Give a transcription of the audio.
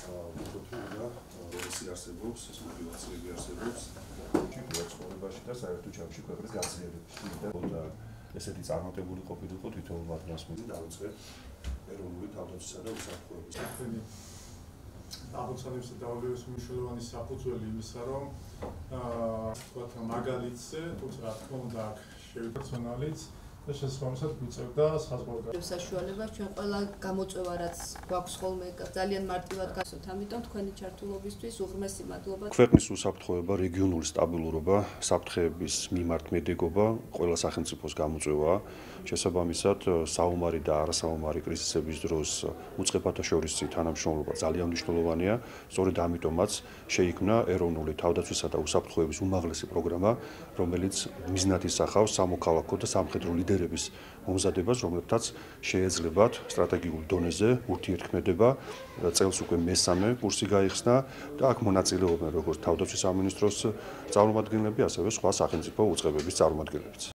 მოკუთვნილება რესი არსებობს, ეს мотивაციები არსებობს. ექსპორტებაში და საერთო ჯამში ქვეყნის გაძლიერებაში და ესეთი წარმატებული ყოფილიყო თვითონ მათგანს დავიწყე ეროვნული თავდაცვისა და უსაფრთხოების აღოცხადებს დავალების მნიშვნელოვანი საფუძველი იმისა, რომ თქვათ მაგალითზე, თუმცა რა თქმა უნდა აქ შევიფერცონალიც და შესაბამისად გვიწევდა საზღვარგარეთ. საშუალებას ჩვენ ყველა გამოწვევა რაც გვაქვს ხოლმე ძალიან მარტივად გასვათ, ამიტომ თქვენი ჩართულობისთვის უღრმესი მადლობა. ქვეყნის უსაფრთხოება, რეგიონული სტაბილურობა, საფრთხეების მიმართ მედეგობა ყველა სახელმწიფოს გამოწვევაა. შესაბამისად, საომარი და არასაომარი კრიზისების დროს უწყებათა შორისი თანამშრომლობა ძალიან მნიშვნელოვანია. სწორედ ამიტომაც შეიქმნა ეროვნული თავდაცვისა და უსაფრთხოების უმაღლესი პროგრამა, რომელიც მიზნად ისახავს სამოქალაქო და სამხედრო ლიდერების მომზადებას, რომლებთაც შეეძლებათ სტრატეგიულ დონეზე ურთიერთქმედება. წელს უკვე მესამე კურსი გაიხსნა და აქ მონაწილეობენ როგორც თავდაცვის სამინისტროს წარმომადგენლები, ასევე სხვა სახელმწიფო უწყებების წარმომადგენლებიც.